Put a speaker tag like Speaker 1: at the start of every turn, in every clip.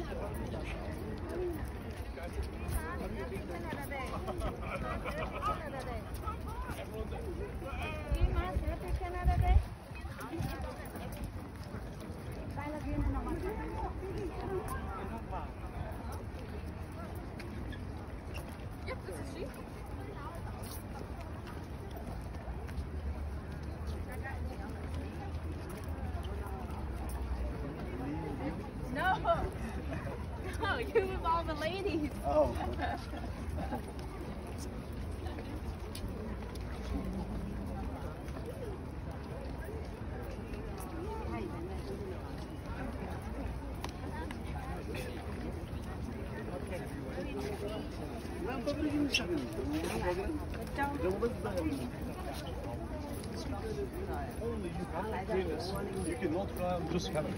Speaker 1: No, you with all the ladies.
Speaker 2: Oh. You cannot fly on just coming.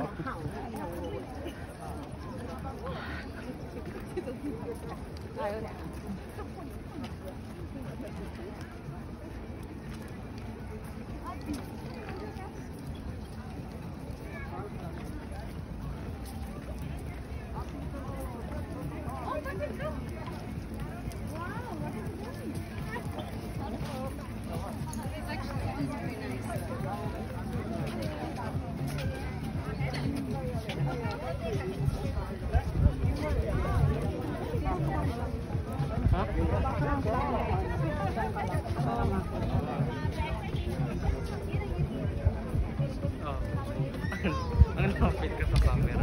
Speaker 3: Ang lapit ka sa camera.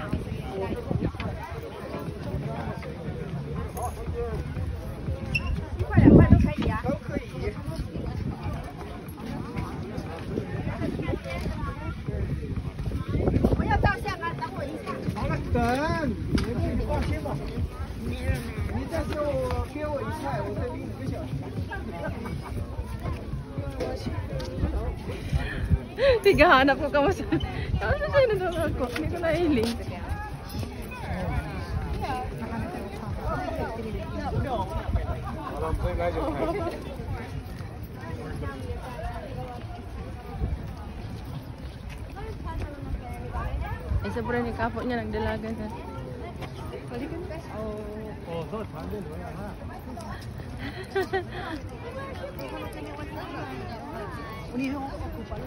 Speaker 1: Tiga hanap ko kamusta. Kamusta sa'yo na doon ako? Hindi ko nahiling. Isa pa rin yung kapo niya nagdalaga sa.
Speaker 3: Oh, so tandem mo yan ha.
Speaker 2: Uniho ako pala.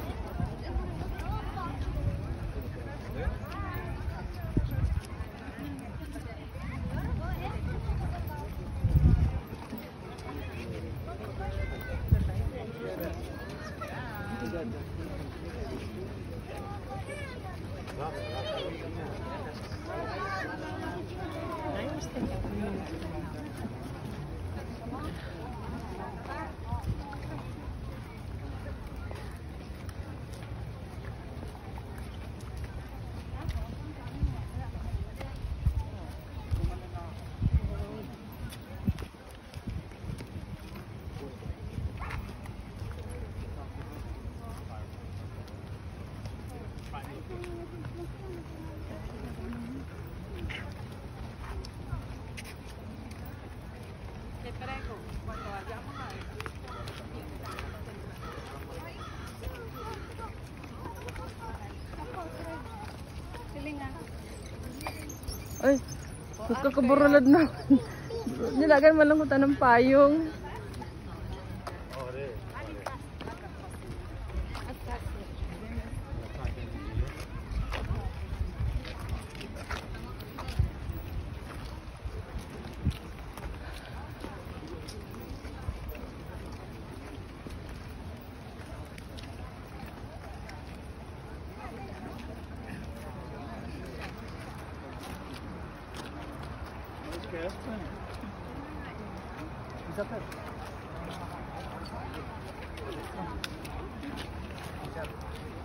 Speaker 1: Ay, magkakaburulad na. Nilagan man lang ko ng payong.
Speaker 2: Is that